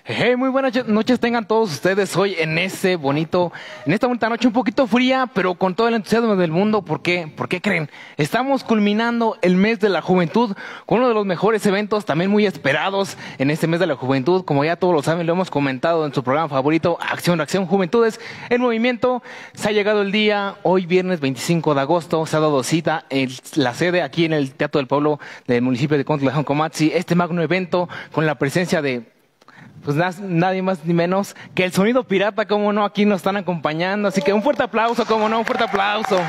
Hey, muy buenas noches tengan todos ustedes hoy en esta bonita noche un poquito fría, pero con todo el entusiasmo del mundo. ¿Por qué? ¿Por qué creen? Estamos culminando el mes de la juventud con uno de los mejores eventos también muy esperados en este mes de la juventud. Como ya todos lo saben, lo hemos comentado en su programa favorito, Acción, Reacción, Juventudes en Movimiento. Se ha llegado el día, hoy viernes 25 de agosto, se ha dado cita en la sede aquí en el Teatro del Pueblo del municipio de Contla de Joncomatzi, este magno evento con la presencia de nadie más ni menos que el Sonido Pirata, como no, aquí nos están acompañando, así que un fuerte aplauso, como no, un fuerte aplauso.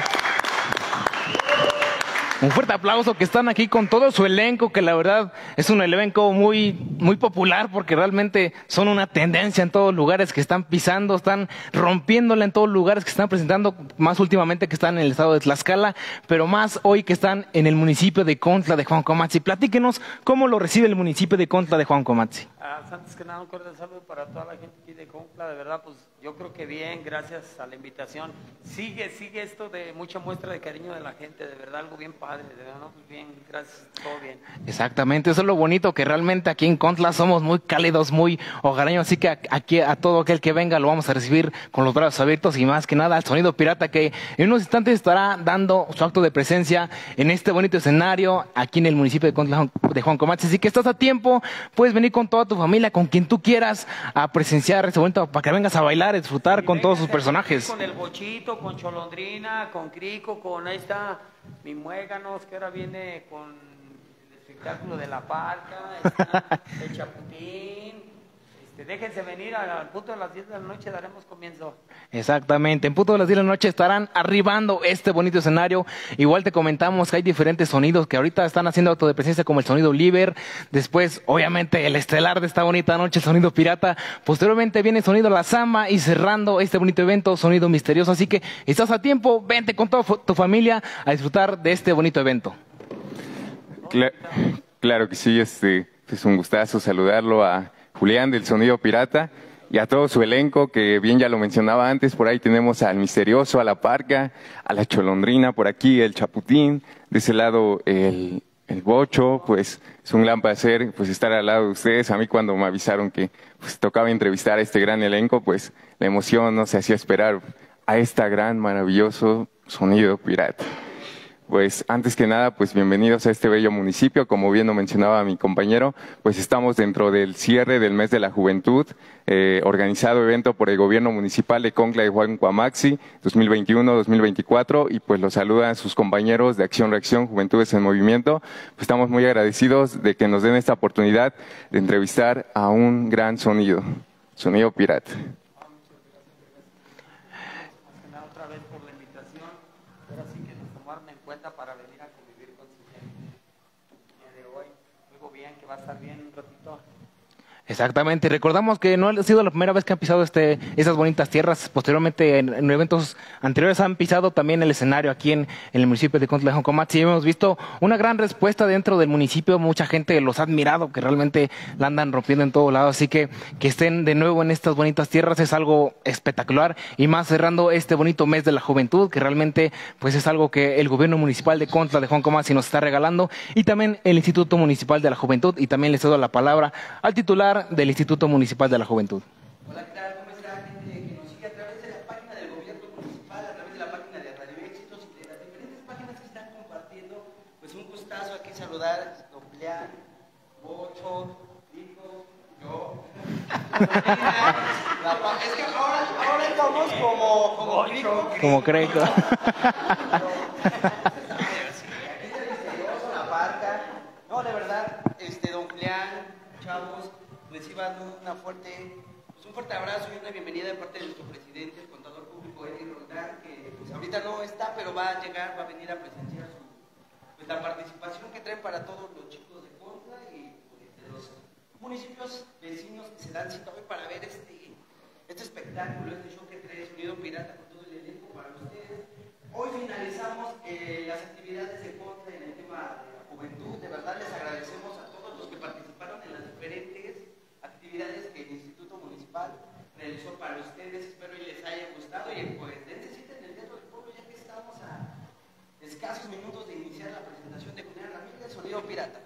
Un fuerte aplauso que están aquí con todo su elenco, que la verdad es un elenco muy popular porque realmente son una tendencia en todos lugares que están pisando, están rompiéndola en todos lugares que están presentando, más últimamente que están en el estado de Tlaxcala, pero más hoy que están en el municipio de Contla de Joncomatzi. Platíquenos cómo lo recibe el municipio de Contla de Joncomatzi. Antes que nada, un cordial saludo para toda la gente aquí de Contla, de verdad, pues yo creo que bien, gracias a la invitación. Sigue esto de mucha muestra de cariño de la gente, de verdad, algo bien padre, de verdad, ¿no? Pues bien, gracias, todo bien. Exactamente, eso es lo bonito, que realmente aquí en Contla somos muy cálidos, muy hogareños, así que aquí a todo aquel que venga lo vamos a recibir con los brazos abiertos y más que nada al Sonido Pirata, que en unos instantes estará dando su acto de presencia en este bonito escenario aquí en el municipio de Contla de Joncomatzi. Así que estás a tiempo, puedes venir con toda tu familia, con quien tú quieras, a presenciar este bonito, para que vengas a bailar, a disfrutar con todos sus personajes. Con el Bochito, con Cholondrina, con Crico, con ahí está mi Muéganos, que ahora viene con el espectáculo de la Parca, está el Chaputín. Déjense venir al punto de las 10 de la noche, daremos comienzo. Exactamente, en punto de las 10 de la noche estarán arribando este bonito escenario. Igual te comentamos que hay diferentes sonidos que ahorita están haciendo acto de presencia, como el sonido Liber, después obviamente el estelar de esta bonita noche, el Sonido Pirata, posteriormente viene el sonido La Zamba y cerrando este bonito evento, Sonido Misterioso. Así que estás a tiempo, vente con toda tu familia a disfrutar de este bonito evento. Claro que sí, es un gustazo saludarlo a Julián del Sonido Pirata y a todo su elenco, que bien ya lo mencionaba antes. Por ahí tenemos al Misterioso, a la Parca, a la Cholondrina, por aquí el Chaputín, de ese lado el Bocho. Pues es un gran placer pues estar al lado de ustedes. A mí, cuando me avisaron que pues tocaba entrevistar a este gran elenco, pues la emoción no se hacía esperar a esta gran, maravilloso Sonido Pirata. Pues antes que nada, pues bienvenidos a este bello municipio. Como bien lo mencionaba mi compañero, pues estamos dentro del cierre del mes de la juventud, organizado evento por el gobierno municipal de Contla de Joncomatzi 2021-2024, y pues los saludan sus compañeros de Acción, Reacción, Juventudes en Movimiento. Pues estamos muy agradecidos de que nos den esta oportunidad de entrevistar a un gran Sonido Pirata. Para venir a convivir con su gente el día de hoy. Luego bien, que va a estar bien un ratito. Exactamente, recordamos que no ha sido la primera vez que han pisado esas bonitas tierras. Posteriormente, en eventos anteriores han pisado también el escenario aquí en el municipio de Contla de Joncomatzi. Hemos visto una gran respuesta dentro del municipio, mucha gente los ha admirado, que realmente la andan rompiendo en todo lado. Así que estén de nuevo en estas bonitas tierras es algo espectacular, y más cerrando este bonito mes de la juventud, que realmente pues es algo que el gobierno municipal de Contla de Joncomatzi nos está regalando, y también el Instituto Municipal de la Juventud. Y también les cedo la palabra al titular del Instituto Municipal de la Juventud. Hola, ¿qué tal? ¿Cómo está, gente que nos sigue a través de la página del gobierno municipal, a través de la página de Radio Éxitos y de las diferentes páginas que están compartiendo? Pues un gustazo aquí saludar a Doplián, Bocho, Rico, yo. Es que ahora estamos como Rico. Como Creco. La Parca. No, de verdad, don Julián, chavos, reciban un fuerte abrazo y una bienvenida de parte de nuestro presidente, el contador público Eddie Roldán, que pues ahorita no está, pero va a llegar, va a venir a presenciar la participación que traen para todos los chicos de Contla y de los municipios vecinos que se dan cita hoy para ver este espectáculo, este show que trae Sonido Pirata con todo el elenco para ustedes. Hoy finalizamos las actividades de Contla en el tema de la juventud. De verdad les agradecemos a todos los que participaron en las diferentes actividades que el Instituto Municipal realizó para ustedes. Espero que les haya gustado y pues dense cita en el Teatro del Pueblo, ya que estamos a escasos minutos de iniciar la presentación de Julián Ramírez, Sonido Pirata.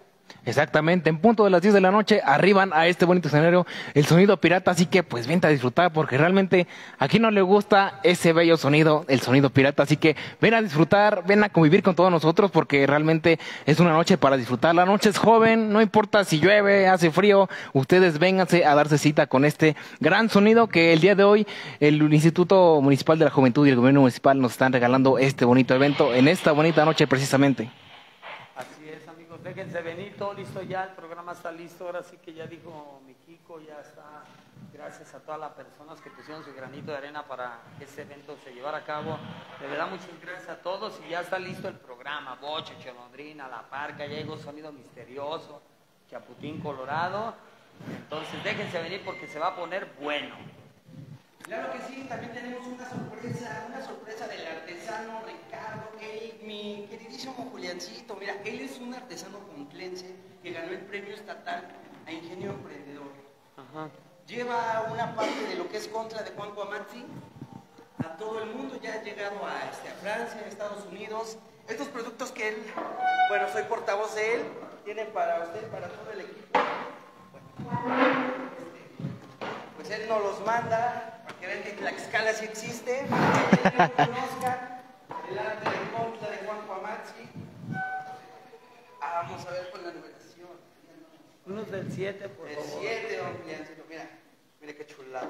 Exactamente, en punto de las 10 de la noche arriban a este bonito escenario el sonido pirata, así que pues vente a disfrutar porque realmente aquí no le gusta ese bello sonido, el sonido pirata, así que ven a disfrutar, ven a convivir con todos nosotros porque realmente es una noche para disfrutar, la noche es joven, no importa si llueve, hace frío, ustedes vénganse a darse cita con este gran sonido que el día de hoy el Instituto Municipal de la Juventud y el Gobierno Municipal nos están regalando este bonito evento en esta bonita noche precisamente. Así es, amigos, déjense venir, todo listo ya, el programa está listo, ahora sí que ya dijo mi Kiko, ya está, gracias a todas las personas que pusieron su granito de arena para que este evento se llevara a cabo, de verdad muchas gracias a todos y ya está listo el programa, Bocho, Cholondrina, La Parca, ya llegó Sonido Misterioso, Chaputín Colorado, entonces déjense venir porque se va a poner bueno. Claro que sí, también tenemos una sorpresa del artesano Ricardo, mi queridísimo Juliancito. Mira, él es un artesano conclense que ganó el premio estatal a Ingenio Emprendedor. Ajá. Lleva una parte de lo que es Contra de Juan Cuamazzi a todo el mundo, ya ha llegado a Francia, a Estados Unidos. Estos productos que él, bueno, soy portavoz de él, tiene para usted, para todo el equipo. Bueno, pues él nos los manda para que vean que Tlaxcala sí existe, para que él conozca el arte de Contra de Juan Cuamazzi. Vamos a ver con la numeración. Unos del 7, por El favor. 7, don Juliancito, mira, mira qué chulado.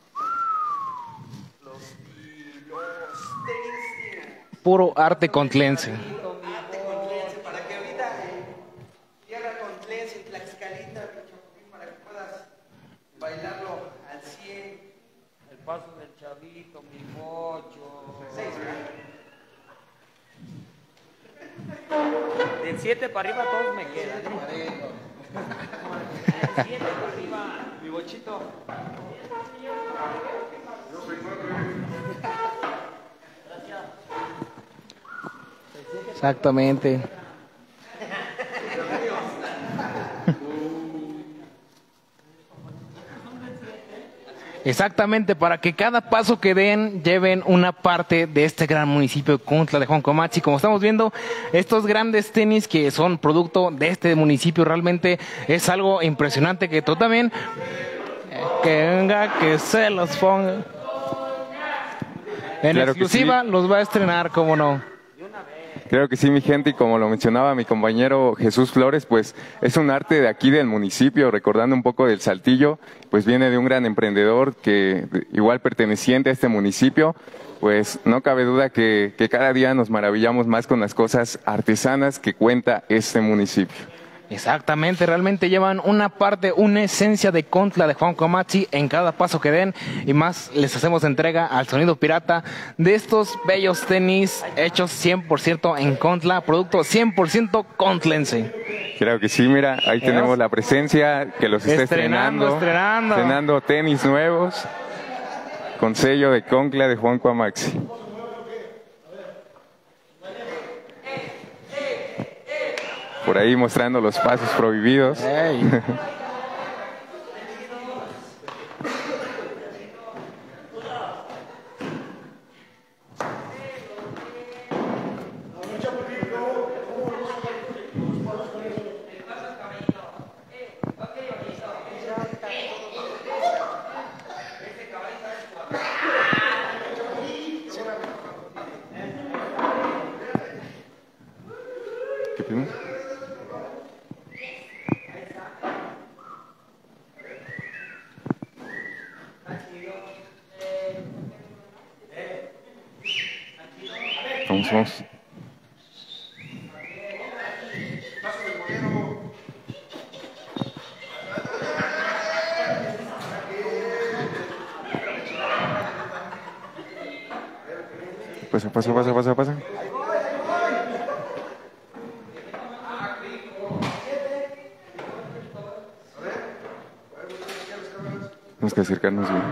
Los tenis, Puro arte conclense. arte conclense, para que ahorita tierra conclense en Tlaxcalita, para que puedas bailarlo al 100. El paso del chavito, mi Bocho. 6, Del 7 para arriba todos me quedan. Del 7 para arriba. mi Bochito. Exactamente. Exactamente, para que cada paso que den lleven una parte de este gran municipio de Cuautla de Juan Cuamazzi. Como estamos viendo, estos grandes tenis que son producto de este municipio realmente es algo impresionante que tú también, que venga, que se los ponga. En Claro que exclusiva sí. los va a estrenar, cómo no. Creo que sí, mi gente, y como lo mencionaba mi compañero Jesús Flores, pues es un arte de aquí del municipio, recordando un poco del Saltillo, pues viene de un gran emprendedor que igual perteneciente a este municipio, pues no cabe duda que cada día nos maravillamos más con las cosas artesanas que cuenta este municipio. Exactamente, realmente llevan una parte, una esencia de Cuautla de Juan Cuamazzi en cada paso que den y más les hacemos entrega al sonido pirata de estos bellos tenis hechos 100% en Cuautla, producto 100% cuautlense. Creo que sí, mira, ahí tenemos la presencia que los está Estrenando. estrenando tenis nuevos con sello de Cuautla de Juan Cuamazzi. Por ahí mostrando los pasos prohibidos. Ey. ¿Qué primo? Vamos. Pasa. Tenemos que acercarnos bien.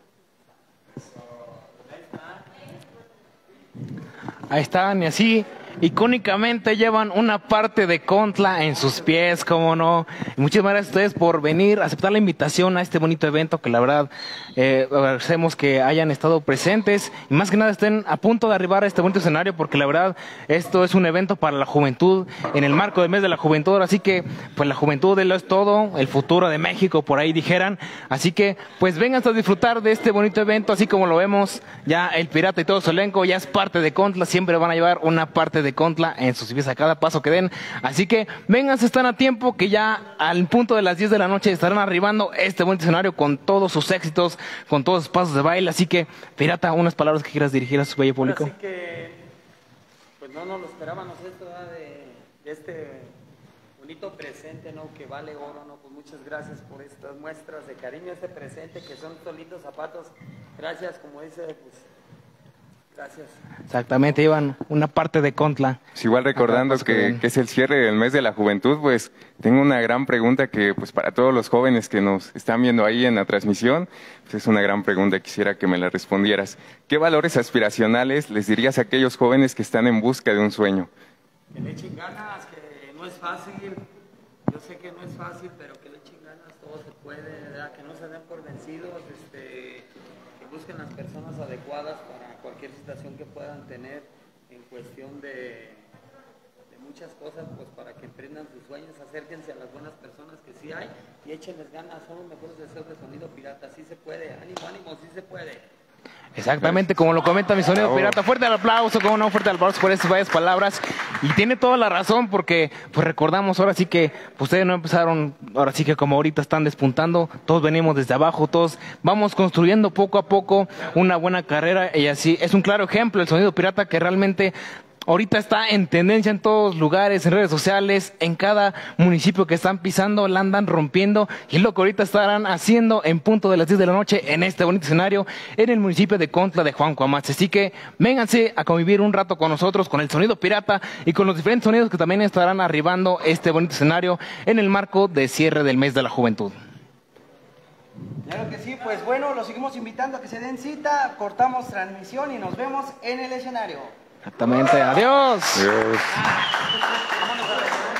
Ahí están, y así icónicamente llevan una parte de Contla en sus pies, cómo no. Y muchísimas gracias a ustedes por venir, aceptar la invitación a este bonito evento que la verdad agradecemos que hayan estado presentes y más que nada estén a punto de arribar a este bonito escenario porque la verdad esto es un evento para la juventud en el marco del mes de la juventud, así que pues la juventud lo es todo, el futuro de México por ahí dijeran, así que pues vengan a disfrutar de este bonito evento, así como lo vemos ya el pirata y todo su elenco ya es parte de Contla, siempre van a llevar una parte de Contla en sus pies a cada paso que den, así que vengan, están a tiempo que ya al punto de las 10 de la noche estarán arribando este bonito escenario con todos sus éxitos, con todos sus pasos de baile, así que pirata, unas palabras que quieras dirigir a su bello público. Así que pues no nos lo esperábamos esto de este bonito presente, ¿no? Que vale oro, ¿no? Pues muchas gracias por estas muestras de cariño, este presente que son estos lindos zapatos, gracias, como dice, pues gracias. Exactamente, llevan una parte de Contla. Pues igual recordando que es el cierre del mes de la juventud, pues tengo una gran pregunta que pues para todos los jóvenes que nos están viendo ahí en la transmisión, pues es una gran pregunta, quisiera que me la respondieras. ¿Qué valores aspiracionales les dirías a aquellos jóvenes que están en busca de un sueño? Que le echen ganas, que no es fácil, yo sé que no es fácil, pero que le echen ganas, todo se puede, ¿verdad? Que no se den por vencidos, que busquen las personas adecuadas para cualquier situación que puedan tener en cuestión de muchas cosas, pues para que emprendan sus sueños, acérquense a las buenas personas que sí hay y échenles ganas, son los mejores deseos de Sonido Pirata, sí se puede, ánimo, ánimo, sí se puede. Exactamente, como lo comenta mi Sonido Pirata, fuerte el aplauso, como no, fuerte el aplauso por esas varias palabras, y tiene toda la razón porque pues recordamos ahora sí que pues, ustedes no empezaron, ahora sí que como ahorita están despuntando, todos venimos desde abajo, todos vamos construyendo poco a poco una buena carrera y así, es un claro ejemplo el Sonido Pirata que realmente ahorita está en tendencia en todos lugares, en redes sociales, en cada municipio que están pisando, la andan rompiendo y es lo que ahorita estarán haciendo en punto de las 10 de la noche en este bonito escenario en el municipio de Contla de Juan Cuamatz. Así que vénganse a convivir un rato con nosotros, con el Sonido Pirata y con los diferentes sonidos que también estarán arribando este bonito escenario en el marco de cierre del mes de la juventud. Claro que sí, pues bueno, los seguimos invitando a que se den cita, cortamos transmisión y nos vemos en el escenario. Exactamente, adiós. Adiós. Vámonos a ver.